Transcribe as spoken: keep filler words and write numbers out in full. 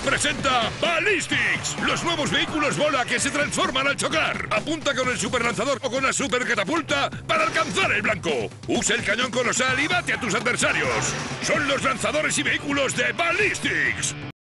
presenta Ballistics, los nuevos vehículos bola que se transforman al chocar. Apunta con el superlanzador o con la supercatapulta para alcanzar el blanco. Usa el cañón colosal y bate a tus adversarios. Son los lanzadores y vehículos de Ballistics.